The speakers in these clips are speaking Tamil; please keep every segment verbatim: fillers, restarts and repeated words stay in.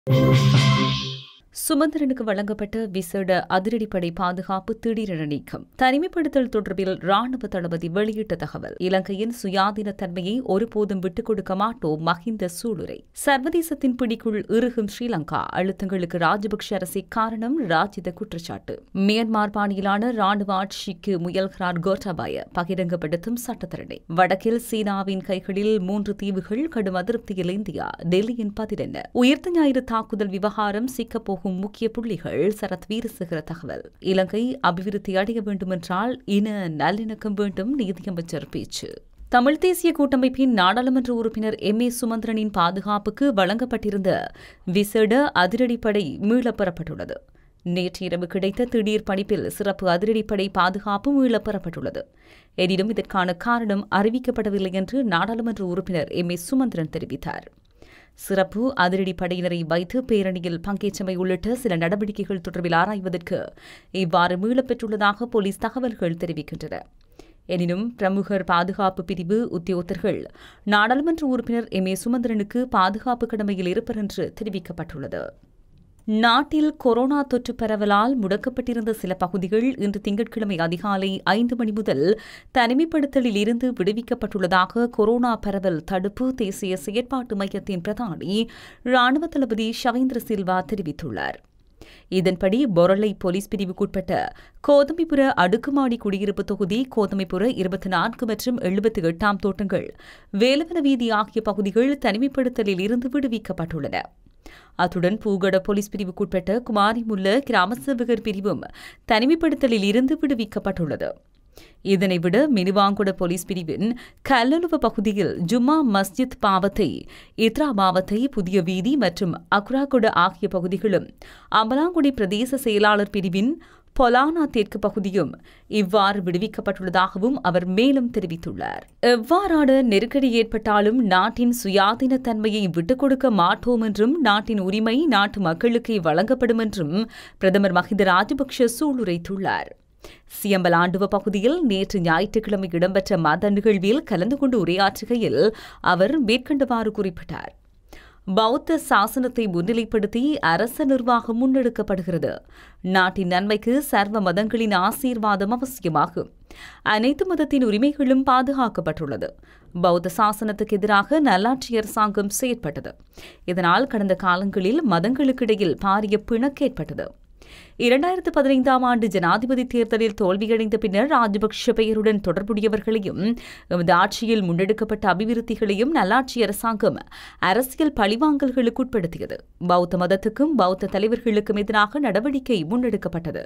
சுமந்திரனுக்கு வழங்கப்பட்ட விசேட அதிரடிப்படை பாதுகாப்பு திடீரென நீக்கம். தனிமைப்படுத்தல் தொடர்பில் ராணுவ தளபதி வெளியிட்ட தகவல். இலங்கையின் சுயாதீன தன்மையை ஒருபோதும் விட்டுக் கொடுக்க மாட்டோம் மஹிந்த சூளுரை. சர்வதேசத்தின் பிடிக்குள் இறுகும் ஸ்ரீலங்கா அழுத்தங்களுக்கு ராஜபக்ஷ அரசே காரணம். ராஜித குற்றச்சாட்டு. மியான்மர் பாணியிலான ராணுவ ஆட்சிக்கு முயல்கிறார் கோட்டாபாய. பகிரங்கப்படுத்தும் சட்டத்தரணை. வடக்கில் சீனாவின் கைகளில் மூன்று தீவுகள். கடும் அதிருப்தியில் இந்தியா. டெல்லியின் பதிலென்ன? உயிர்த்த ஞாயிறு தாக்குதல் விவகாரம் சிக்கப்போகும் முக்கிய புள்ளிகள். சரத் வீரசேகர தகவல். இலங்கை அபிவிருத்தி அடைய வேண்டுமென்றால் இன நல்லிணக்கம் வேண்டும். நீதியமைச்சர் பேச்சு. தமிழ் தேசிய கூட்டமைப்பின் நாடாளுமன்ற உறுப்பினர் எம் ஏ சுமந்திரனின் பாதுகாப்புக்கு வழங்கப்பட்டிருந்த விசேட அதிரடிப்படை மீளப் பெறப்பட்டுள்ளது. நேற்று இரவு கிடைத்த திடீர் பணிப்பில் சிறப்பு அதிரடிப்படை பாதுகாப்பு மீளப் பெறப்பட்டுள்ளது. எனினும் இதற்கான காரணம் அறிவிக்கப்படவில்லை என்று நாடாளுமன்ற உறுப்பினர் எம் ஏ சுமந்திரன் தெரிவித்தார். சிறப்பு அதிரடி படையினரை வைத்து பேரணியில் பங்கேற்றமை உள்ளிட்ட சில நடவடிக்கைகள் தொடர்பில் ஆராய்வதற்கு இவ்வாறு மீளப்பெற்றுள்ளதாக போலீஸ் தகவல்கள் தெரிவிக்கின்றன. எனினும் பிரமுகர் பாதுகாப்பு பிரிவு உத்தியோகத்தர்கள் நாடாளுமன்ற உறுப்பினர் எம் ஏ சுமந்திரனுக்கு பாதுகாப்பு கடமையில் இருப்பர் என்று தெரிவிக்கப்பட்டுள்ளது. நாட்டில் கொரோனா தொற்று பரவலால் முடக்கப்பட்டிருந்த சில பகுதிகள் இன்று திங்கட்கிழமை அதிகாலை ஐந்து மணி முதல் தனிமைப்படுத்தலில் இருந்து விடுவிக்கப்பட்டுள்ளதாக கொரோனா பரவல் தடுப்பு தேசிய செயற்பாட்டு மையத்தின் பிரதானி ராணுவ தளபதி ஷவேந்திர சில்வா தெரிவித்துள்ளார். இதன்படி பொரளை போலீஸ் பிரிவுக்குட்பட்ட கோதமைபுர அடுக்குமாடி குடியிருப்பு தொகுதி, கோதமைபுர இருபத்தி நான்கு மற்றும் எழுபத்தி எட்டாம் தோட்டங்கள், வேலவன வீதி ஆகிய பகுதிகள் தனிமைப்படுத்தலில் இருந்து விடுவிக்கப்பட்டுள்ளன. அத்துடன் பூகட போலீஸ் பிரிவுக்குட்பட்ட குமாரிமுல்ல கிராம சேவகர் பிரிவும் தனிமைப்படுத்தலில் இருந்து விடுவிக்கப்பட்டுள்ளது. இதனைவிட மினுவாங்குட போலீஸ் பிரிவின் கல்லலுவ பகுதியில் ஜும்மா மஸ்ஜித் பாவத்தை, இத்ரா பாவத்தை, புதிய வீதி மற்றும் அக்ராகுட ஆகிய பகுதிகளும், அம்பலாங்குடி பிரதேச செயலாளர் பிரிவின் பொலானா தெற்கு பகுதியும் இவ்வாறு விடுவிக்கப்பட்டுள்ளதாகவும் அவர் மேலும் தெரிவித்துள்ளார். எவ்வாறான நெருக்கடி ஏற்பட்டாலும் நாட்டின் சுயாதீன தன்மையை விட்டுக் கொடுக்க மாட்டோம் என்றும் நாட்டின் உரிமை நாட்டு மக்களுக்கே வழங்கப்படும் என்றும் பிரதமர் மஹிந்த ராஜபக்ஷ சூளுரைத்துள்ளார். சியம்பலாண்டுவ பகுதியில் நேற்று ஞாயிற்றுக்கிழமை இடம்பெற்ற மத நிகழ்வில் கலந்து கொண்டு உரையாற்றுகையில் அவர் மேற்கண்டவாறு குறிப்பிட்டார். பௌத்த சாசனத்தை முன்னிலைப்படுத்தி அரச நிர்வாகம் முன்னெடுக்கப்படுகிறது. நாட்டின் நன்மைக்கு சர்வ மதங்களின் ஆசீர்வாதம் அவசியமாகும். அனைத்து மதத்தின் உரிமைகளும் பாதுகாக்கப்பட்டுள்ளது. பௌத்த சாசனத்துக்கு எதிராக நல்லாட்சி அரசாங்கம் செயற்பட்டது. இதனால் கடந்த காலங்களில் மதங்களுக்கிடையில் பாரிய பிணக்கு ஏற்பட்டது. இரண்டாயிரத்து பதினைந்தாம் ஆண்டு ஜனாதிபதி தேர்தலில் தோல்வியடைந்த பின்னர் ராஜபக்ஷ பெயருடன் தொடர்புடையவர்களையும் எமது ஆட்சியில் முன்னெடுக்கப்பட்ட அபிவிருத்திகளையும் நல்லாட்சி அரசாங்கம் அரசியல் பழிவாங்கல்களுக்கு உட்படுத்தியது. பௌத்த மதத்துக்கும் பௌத்த தலைவர்களுக்கும் எதிராக நடவடிக்கை முன்னெடுக்கப்பட்டது.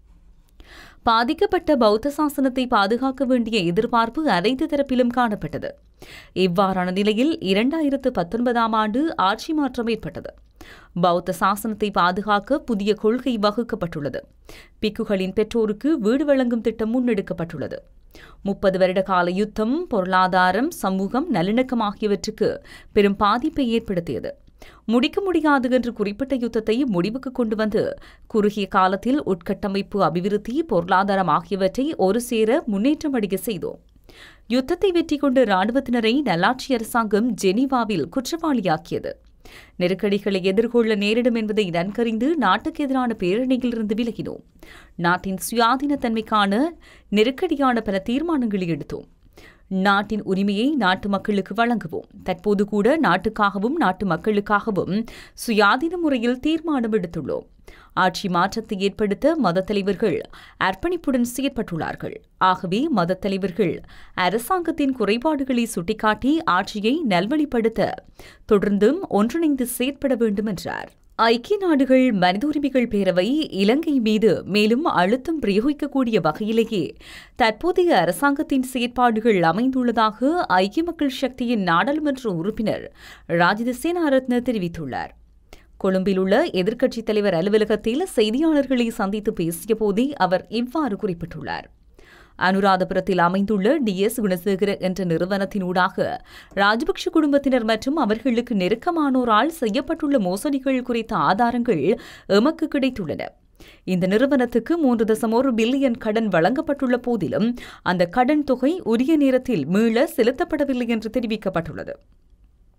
பாதிக்கப்பட்ட பௌத்த சாசனத்தை பாதுகாக்க வேண்டிய எதிர்பார்ப்பு அனைத்து தரப்பிலும் காணப்பட்டது. இவ்வாறான நிலையில் இரண்டாயிரத்து பத்தொன்பதாம் ஆண்டு ஆட்சி மாற்றம் ஏற்பட்டது. பௌத்த சாசனத்தை பாதுகாக்க புதிய கொள்கை வகுக்கப்பட்டுள்ளது. பிக்குகளின் பெற்றோருக்கு வீடு வழங்கும் திட்டம் முன்னெடுக்கப்பட்டுள்ளது. முப்பது வருட கால யுத்தம் பொருளாதாரம், சமூகம், நல்லிணக்கம் ஆகியவற்றுக்கு பெரும் பாதிப்பை ஏற்படுத்தியது. முடிக்க முடியாது என்று குறிப்பிட்ட யுத்தத்தை முடிவுக்கு கொண்டு வந்து குறுகிய காலத்தில் உட்கட்டமைப்பு, அபிவிருத்தி, பொருளாதாரம் ஆகியவற்றை ஒரு சேர முன்னேற்றமடைய செய்தோம். யுத்தத்தை வெற்றி கொண்ட இராணுவத்தினரை நல்லாட்சி அரசாங்கம் ஜெனீவாவில் குற்றவாளியாக்கியது. நெருக்கடிகளை எதிர்கொள்ள நேரிடும் என்பதை நன்கறிந்து நாட்டுக்கு எதிரான பேரணியிலிருந்து விலகினோம். நாட்டின் சுயாதீன தன்மைக்கான நெருக்கடியான பல தீர்மானங்களை எடுத்தோம். நாட்டின் உரிமையை நாட்டு மக்களுக்கு வழங்குவோம். தற்போது கூட நாட்டுக்காகவும் நாட்டு மக்களுக்காகவும் சுயாதீன முறையில் தீர்மானம் எடுத்துள்ளோம். ஆட்சி மாற்றத்தை ஏற்படுத்த மத தலைவர்கள் அர்ப்பணிப்புடன் செயற்பட்டுள்ளார்கள். ஆகவே மத தலைவர்கள் அரசாங்கத்தின் குறைபாடுகளை சுட்டிக்காட்டி ஆட்சியை நல்வழிப்படுத்த தொடர்ந்தும் ஒன்றிணைந்து செயற்பட வேண்டும் என்றார். ஐக்கிய நாடுகள் மனித உரிமைகள் பேரவை இலங்கை மீது மேலும் அழுத்தம் பிரயோகிக்கக்கூடிய வகையிலேயே தற்போதைய அரசாங்கத்தின் செயற்பாடுகள் அமைந்துள்ளதாக ஐக்கிய மக்கள் சக்தியின் நாடாளுமன்ற உறுப்பினர் ராஜித சேனாரத்ன தெரிவித்துள்ளார். கொழும்பில் உள்ள எதிர்க்கட்சித் தலைவர் அலுவலகத்தில் செய்தியாளர்களை சந்தித்து பேசிய போதே அவர் இவ்வாறு குறிப்பிட்டுள்ளார். அனுராதபுரத்தில் அமைந்துள்ள டி எஸ் குணசேகர என்ற நிறுவனத்தினூடாக ராஜபக்ஷ குடும்பத்தினர் மற்றும் அவர்களுக்கு நெருக்கமானோரால் செய்யப்பட்டுள்ள மோசடிகள் குறித்த ஆதாரங்கள் எமக்கு கிடைத்துள்ளன. இந்த நிறுவனத்துக்கு மூன்று தசம் ஒரு பில்லியன் கடன் வழங்கப்பட்டுள்ள போதிலும் அந்த கடன் தொகை உரிய நேரத்தில் மீள செலுத்தப்படவில்லை என்று தெரிவிக்கப்பட்டுள்ளது.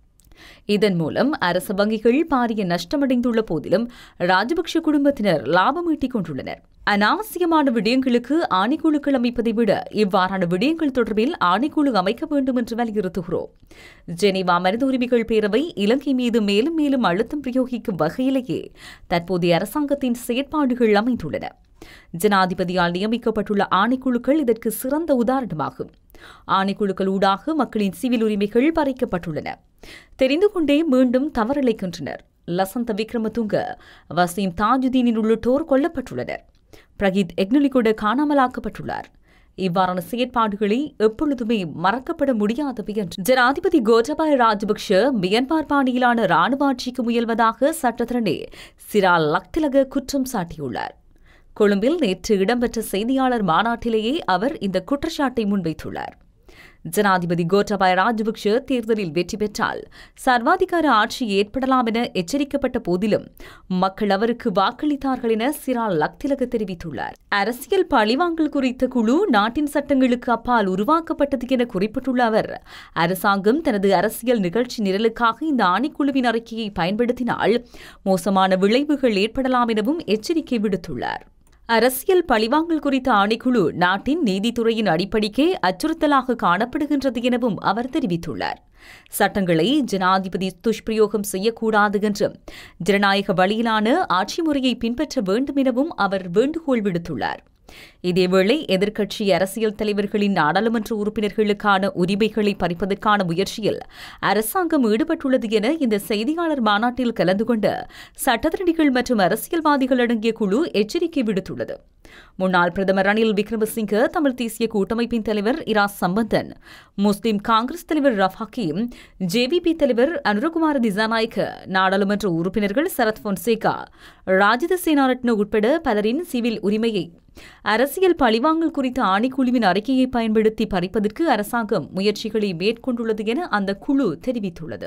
இதன் மூலம் அரசு வங்கிகள் பாரிய நஷ்டமடைந்துள்ள போதிலும் ராஜபக்ஷ குடும்பத்தினர் லாபம் ஈட்டிக் கொண்டுள்ளனர். அனாவசியமான விடயங்களுக்கு ஆணைக்குழுக்கள் அமைப்பதை விட இவ்வாறான விடயங்கள் தொடர்பில் ஆணைக்குழு அமைக்க வேண்டும் என்று வலியுறுத்துகிறோம். ஜெனீவா மனித உரிமைகள் பேரவை இலங்கை மீது மேலும் மேலும் அழுத்தம் பிரயோகிக்கும் வகையிலேயே தற்போதைய அரசாங்கத்தின் செயற்பாடுகள் அமைந்துள்ளன. ஜனாதிபதியால் நியமிக்கப்பட்டுள்ள ஆணைக்குழுக்கள் இதற்கு சிறந்த உதாரணமாகும். ஆணைக்குழுக்கள் ஊடாக மக்களின் சிவில் உரிமைகள் பறிக்கப்பட்டுள்ளன. தெரிந்து கொண்டே மீண்டும் தவறிழைக்கின்றனர். லசந்த விக்ரமதுங்க, வசீம் தாஜுதீனின் உள்ளிட்டோர் கொல்லப்பட்டுள்ளனர். பிரகீத் எக்னலிகூட காணாமலாக்கப்பட்டுள்ளார். இவ்வாறான செயற்பாடுகளை எப்பொழுதுமே மறக்கப்பட முடியாதவை என்று ஜனாதிபதி கோட்டாபய ராஜபக்ஷ மியன்மார் பாணியிலான ராணுவ ஆட்சிக்கு முயல்வதாக சட்டத்தரணி சிரால் லக்திலக குற்றம் சாட்டியுள்ளார். கொழும்பில் நேற்று இடம்பெற்ற செய்தியாளர் மாநாட்டிலேயே அவர் இந்த குற்றச்சாட்டை முன்வைத்துள்ளார். ஜனாதிபதி கோட்டாபய ராஜபக்ஷ தேர்தலில் வெற்றி பெற்றால் சர்வாதிகார ஆட்சி ஏற்படலாம் என எச்சரிக்கப்பட்ட போதிலும் மக்கள் அவருக்கு வாக்களித்தார்கள் என சிரால் லக்திலக தெரிவித்துள்ளார். அரசியல் பழிவாங்கல் குறித்த குழு நாட்டின் சட்டங்களுக்கு அப்பால் உருவாக்கப்பட்டது என குறிப்பிட்டுள்ள அவர், அரசாங்கம் தனது அரசியல் நிகழ்ச்சி நிரலுக்காக இந்த ஆணைக்குழுவின் அறிக்கையை பயன்படுத்தினால் மோசமான விளைவுகள் ஏற்படலாம் எனவும் எச்சரிக்கை விடுத்துள்ளார். அரசியல் பழிவாங்கல் குறித்த ஆணைக்குழு நாட்டின் நீதித்துறையின் அடிப்படைக்கே அச்சுறுத்தலாக காணப்படுகின்றது எனவும் அவர் தெரிவித்துள்ளார். சட்டங்களை ஜனாதிபதி துஷ்பிரயோகம் செய்யக்கூடாது என்றும் ஜனநாயக வழியிலான ஆட்சி முறையை பின்பற்ற வேண்டும் எனவும் அவர் வேண்டுகோள் விடுத்துள்ளார். இதேவேளை எதிர்க்கட்சி அரசியல் தலைவர்களின் நாடாளுமன்ற உறுப்பினர்களுக்கான உரிமைகளை பறிப்பதற்கான முயற்சியில் அரசாங்கம் ஈடுபட்டுள்ளது என இந்த செய்தியாளர் மாநாட்டில் கலந்து கொண்ட சட்டத்தரணிகள் மற்றும் அரசியல்வாதிகள் அடங்கிய குழு எச்சரிக்கை விடுத்துள்ளது. முன்னாள் பிரதமர் ரணில் விக்ரமசிங்க, தமிழ் தேசிய கூட்டமைப்பின் தலைவர் இரா சம்பந்தன், முஸ்லிம் காங்கிரஸ் தலைவர் ரஃப் ஹக்கீம், ஜேவிபி தலைவர் அனுரகுமார திசாநாயக்க, நாடாளுமன்ற உறுப்பினர்கள் சரத் பொன்சேகா, ராஜித சேனாரட்ன உட்பட பலரின் சிவில் உரிமையை அரசியல் பழிவாங்கல் குறித்த ஆணைக்குழுவின் அறிக்கையை பயன்படுத்தி பறிப்பதற்கு அரசாங்கம் முயற்சிகளை மேற்கொண்டுள்ளது என அந்த குழு தெரிவித்துள்ளது.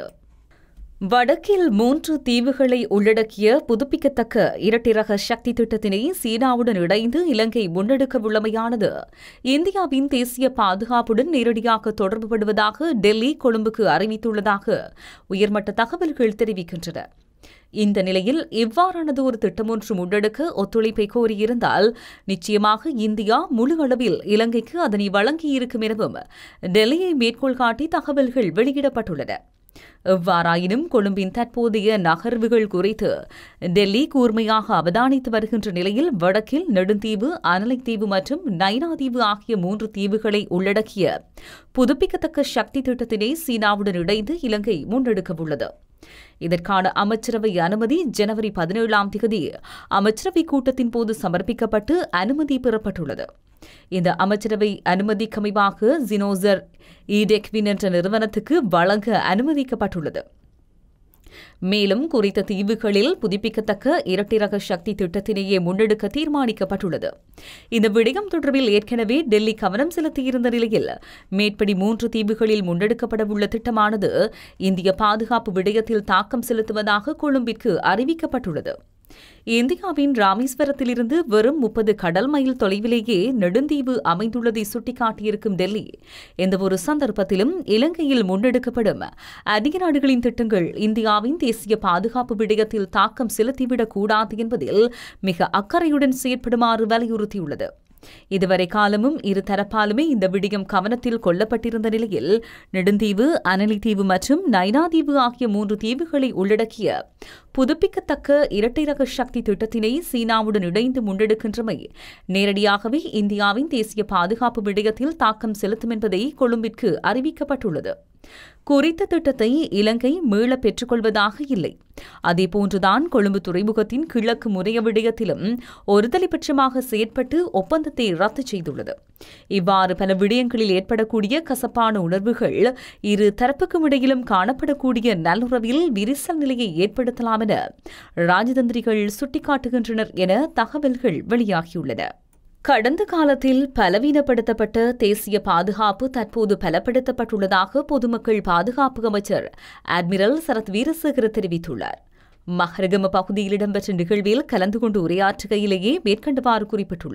வடக்கில் மூன்று தீவுகளை உள்ளடக்கிய புதுப்பிக்கத்தக்க இரட்டிரக சக்தி திட்டத்தினை சீனாவுடன் இணைந்து இலங்கை முன்னெடுக்கவுள்ளமையானது இந்தியாவின் தேசிய பாதுகாப்புடன் நேரடியாக தொடர்புபடுவதாக டெல்லி, கொழும்புக்கு அறிவித்துள்ளதாக உயர்மட்ட தகவல்கள் தெரிவிக்கின்றன. இந்த நிலையில் இவ்வாறானது ஒரு திட்டம் ஒன்று முன்னெடுக்க ஒத்துழைப்பை கோரியிருந்தால் நிச்சயமாக இந்தியா முழு அளவில் இலங்கைக்கு அதனை வழங்கியிருக்கும் எனவும் டெல்லியை மேற்கோள் காட்டி தகவல்கள் வெளியிடப்பட்டுள்ளன. எவ்வாறாயினும் கொழும்பின் தற்போதைய நகர்வுகள் குறித்து டெல்லி கூர்மையாக அவதானித்து வருகின்ற நிலையில் வடக்கில் நெடுந்தீவு, அனலைத்தீவு மற்றும் நைனாதீவு ஆகிய மூன்று தீவுகளை உள்ளடக்கிய புதுப்பிக்கத்தக்க சக்தி திட்டத்தினை சீனாவுடன் இணைந்து இலங்கை முன்னெடுக்கவுள்ளது. இதற்கான அமைச்சரவை அனுமதி ஜனவரி பதினேழாம் தேதி அமைச்சரவை கூட்டத்தின் போது சமர்ப்பிக்கப்பட்டு அனுமதி பெறப்பட்டுள்ளது. இந்த அமைச்சரவை அனுமதிக்கமைவாக ஜினோசர் ஈடெக்வின் என்ற நிறுவனத்துக்கு வழங்க அனுமதிக்கப்பட்டுள்ளது. மேலும் குறித்த தீவுகளில் புதுப்பிக்கத்தக்க இரட்டிரக சக்தி திட்டத்தினையே முன்னெடுக்க தீர்மானிக்கப்பட்டுள்ளது. இந்த விடயம் தொடர்பில் ஏற்கனவே டெல்லி கவனம் செலுத்தியிருந்த நிலையில் மேற்படி மூன்று தீவுகளில் முன்னெடுக்கப்படவுள்ள திட்டமானது இந்திய பாதுகாப்பு விடயத்தில் தாக்கம் செலுத்துவதாக கொழும்பிற்கு அறிவிக்கப்பட்டுள்ளது. இந்தியாவின் ராமேஸ்வரத்திலிருந்து வெறும் முப்பது கடல் மைல் தொலைவிலேயே நெடுந்தீவு அமைந்துள்ளதை சுட்டிக்காட்டியிருக்கும் டெல்லி, எந்தவொரு சந்தர்ப்பத்திலும் இலங்கையில் முன்னெடுக்கப்படும் அதிக நாடுகளின் திட்டங்கள் இந்தியாவின் தேசிய பாதுகாப்பு விடயத்தில் தாக்கம் செலுத்திவிடக் கூடாது என்பதில் மிக அக்கறையுடன் செயற்படுமாறு வலியுறுத்தியுள்ளது. இதுவரை காலமும் இரு தரப்பாலுமே இந்த விடயம் கவனத்தில் கொள்ளப்பட்டிருந்த நிலையில் நெடுந்தீவு, அனலித்தீவு மற்றும் நைனாதீவு ஆகிய மூன்று தீவுகளை உள்ளடக்கிய புதுப்பிக்கத்தக்க இரட்டைரக சக்தி திட்டத்தினை சீனாவுடன் இணைந்து முன்னெடுக்கின்றமை நேரடியாகவே இந்தியாவின் தேசிய பாதுகாப்பு விடயத்தில் தாக்கம் செலுத்தும் என்பதை கொழும்பிற்கு அறிவிக்கப்பட்டுள்ளது. குறித்த திட்டத்தை இலங்கை மீள பெற்றுக்கொள்வதாக இல்லை. அதேபோன்றுதான் கொழும்பு துறைமுகத்தின் கிழக்கு முனைய விடயத்திலும் ஒருதலைபட்சமாக செயற்பட்டு ஒப்பந்தத்தை ரத்து செய்துள்ளது. இவ்வாறு பல விடயங்களில் ஏற்படக்கூடிய கசப்பான உணர்வுகள் இரு தரப்புக்கும் இடையிலும் காணப்படக்கூடிய நல்லுறவில் விரிசல் நிலையை ஏற்படுத்தலாம் என ராஜதந்திரிகள் சுட்டிக்காட்டுகின்றனர் என தகவல்கள் வெளியாகியுள்ளன. கடந்த காலத்தில் பலவீனப்படுத்தப்பட்ட தேசிய பாதுகாப்பு தற்போது பலப்படுத்தப்பட்டுள்ளதாக பொதுமக்கள் பாதுகாப்பு அமைச்சர் அட்மிரல் சரத் வீரசேகர தெரிவித்துள்ளார். மஹரகம பகுதியில் இடம்பெற்ற நிகழ்வில் கலந்து கொண்டு உரையாற்றுகையிலேயே மேற்கண்டவாறு குறிப்பிட்டுள்ளார்.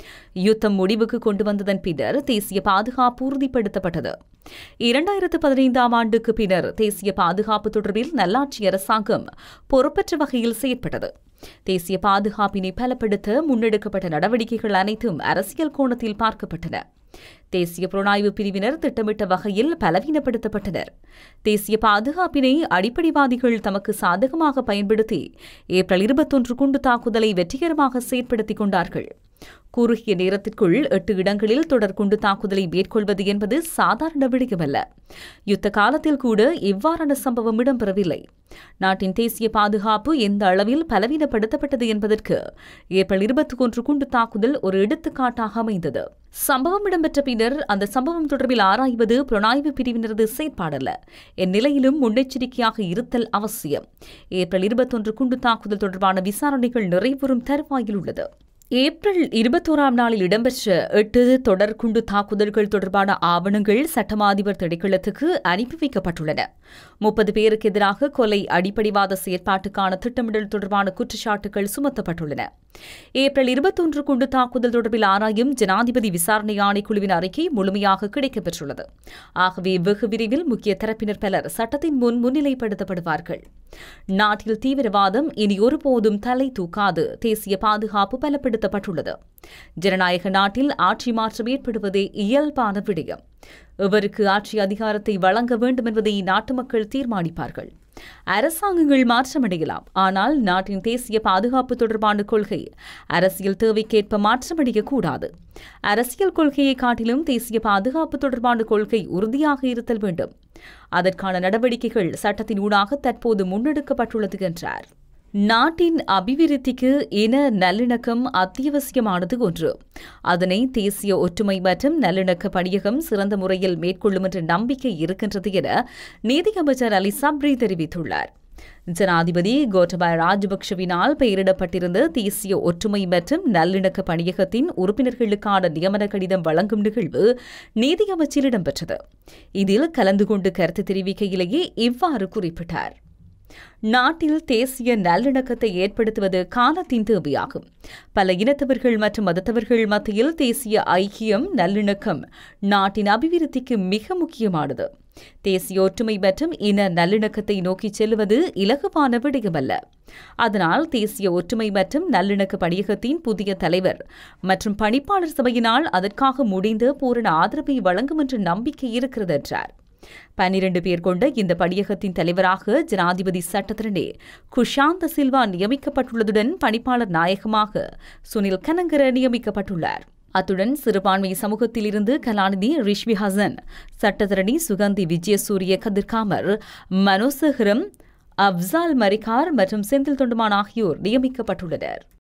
யுத்தம் முடிவுக்கு கொண்டு வந்ததன் பின்னர் தேசிய பாதுகாப்பு உறுதிப்படுத்தப்பட்டது. இரண்டாயிரத்து பதினைந்தாம் ஆண்டுக்கு பின்னர் தேசிய பாதுகாப்பு தொடர்பில் நல்லாட்சி அரசாங்கம் பொறுப்பற்ற வகையில் செயற்பட்டது. தேசிய பாதுகாப்பினை பலப்படுத்த முன்னெடுக்கப்பட்ட நடவடிக்கைகள் அனைத்தும் அரசியல் கோணத்தில் பார்க்கப்பட்டன. தேசிய புலனாய்வு பிரிவினர் திட்டமிட்ட வகையில் பலவீனப்படுத்தப்பட்டனர். தேசிய பாதுகாப்பினை அடிப்படைவாதிகள் தமக்கு சாதகமாக பயன்படுத்தி ஏப்ரல் இருபத்தொன்று குண்டு தாக்குதலை வெற்றிகரமாக செயற்படுத்திக் கொண்டார்கள். குறுகிய நேரத்திற்குள் எட்டு இடங்களில் தொடர் குண்டு தாக்குதலை மேற்கொள்வது என்பது சாதாரண விடயமல்ல. யுத்த காலத்தில் கூட இவ்வாறான சம்பவம் இடம்பெறவில்லை. நாட்டின் தேசிய பாதுகாப்பு எந்த அளவில் பலவீனப்படுத்தப்பட்டது என்பதற்கு ஏப்ரல் இருபத்தி ஒன்று குண்டு தாக்குதல் ஒரு எடுத்துக்காட்டாக அமைந்தது. சம்பவம் இடம்பெற்ற பின்னர் அந்த சம்பவம் தொடர்பில் ஆராய்வது புலனாய்வு பிரிவினரது செயற்பாடல்ல. இந்நிலையிலும் முன்னெச்சரிக்கையாக இருத்தல் அவசியம். ஏப்ரல் இருபத்தொன்று குண்டு தாக்குதல் தொடர்பான விசாரணைகள் நிறைவுறும் தருவாயில் உள்ளது. ஏப்ரல் இருபத்தோராம் நாளில் இடம்பெற்ற எட்டு தொடர் குண்டு தாக்குதல்கள் தொடர்பான ஆவணங்கள் சட்டமா அதிபர் திணைக்களத்துக்கு அனுப்பி வைக்கப்பட்டுள்ளன. முப்பது பேருக்கு எதிராக கொலை, அடிப்படைவாத செயற்பாட்டுக்கான திட்டமிடல் தொடர்பான குற்றச்சாட்டுகள் சுமத்தப்பட்டுள்ளன. ஏப்ரல் இருபத்தொன்று குண்டு தாக்குதல் தொடர்பில் ஆராயும் ஜனாதிபதி விசாரணை ஆணைக்குழுவின் அறிக்கை முழுமையாக கிடைக்கப்பெற்றுள்ளது. ஆகவே வெகு விரைவில் முக்கிய தரப்பினர் பலர் சட்டத்தின் முன் முன்னிலைப்படுத்தப்படுவார்கள். நாட்டில் தீவிரவாதம் இனி ஒருபோதும் தலை தூக்காது. தேசிய பாதுகாப்பு பலப்படுத்தப்பட்டுள்ளது. ஜனநாயக நாட்டில் ஆட்சி மாற்றம் ஏற்படுவதே இயல்பான விடயம். எவருக்கு ஆட்சி அதிகாரத்தை வழங்க வேண்டும் என்பதை நாட்டு மக்கள் தீர்மானிப்பார்கள். அரசாங்கங்கள் மாற்றமடையலாம், ஆனால் நாட்டின் தேசிய பாதுகாப்பு தொடர்பான கொள்கை அரசியல் தேவைக்கேற்ப மாற்றமடையக்கூடாது. அரசியல் கொள்கையை காட்டிலும் தேசிய பாதுகாப்பு தொடர்பான கொள்கை உறுதியாக இருத்தல் வேண்டும். அதற்கான நடவடிக்கைகள் சட்டத்தின் ஊடாக தற்போது முன்னெடுக்கப்பட்டுள்ளது என்றார். நாட்டின் அபிவிருத்திக்கு இன நல்லிணக்கம் அத்தியாவசியமானது ஒன்று. அதனை தேசிய ஒற்றுமை மற்றும் நல்லிணக்க பணியகம் சிறந்த முறையில் மேற்கொள்ளும் என்ற நம்பிக்கை இருக்கின்றது என நீதியமைச்சர் அலி சப்ரி தெரிவித்துள்ளார். ஜனாதிபதி கோட்டபாய ராஜபக்ஷவினால் பெயரிடப்பட்டிருந்த தேசிய ஒற்றுமை மற்றும் நல்லிணக்க பணியகத்தின் உறுப்பினர்களுக்கான நியமன கடிதம் வழங்கும் நிகழ்வு நீதியமைச்சில் இடம்பெற்றது. இதில் கலந்து கொண்டு கருத்து தெரிவிக்கையிலேயே இவ்வாறு குறிப்பிட்டார். நாட்டில் தேசிய நல்லிணக்கத்தை ஏற்படுத்துவது காலத்தின் தேவையாகும். பல இனத்தவர்கள் மற்றும் மதத்தவர்கள் மத்தியில் தேசிய ஐக்கியம், நல்லிணக்கம் நாட்டின் அபிவிருத்திக்கு மிக முக்கியமானது. தேசிய ஒற்றுமை மற்றும் இன நல்லிணக்கத்தை நோக்கிச் செல்வது இலகுவான விடயமல்ல. அதனால் தேசிய ஒற்றுமை மற்றும் நல்லிணக்க பணியகத்தின் புதிய தலைவர் மற்றும் பணிப்பாளர் சபையினால் அதற்காக முடிந்த பூரண ஆதரவை வழங்கும் என்ற நம்பிக்கை இருக்கிறது என்றார். பன்னிரண்டு பேர் கொண்ட இந்த பணியகத்தின் தலைவராக ஜனாதிபதி சட்டத்தரணி குஷாந்த சில்வா நியமிக்கப்பட்டுள்ளதுடன் பணிப்பாளர் நாயகமாக சுனில் கனங்கர நியமிக்கப்பட்டுள்ளார். அத்துடன் சிறுபான்மை சமூகத்தில் இருந்து கலாநிதி ரிஷ்வி ஹசன், சட்டத்தரணி சுகந்தி விஜயசூரிய கதிர்காமர், மனோசகரம், அப்சால் மரிகார் மற்றும் செந்தில் தொண்டுமான் ஆகியோர் நியமிக்கப்பட்டுள்ளனர்.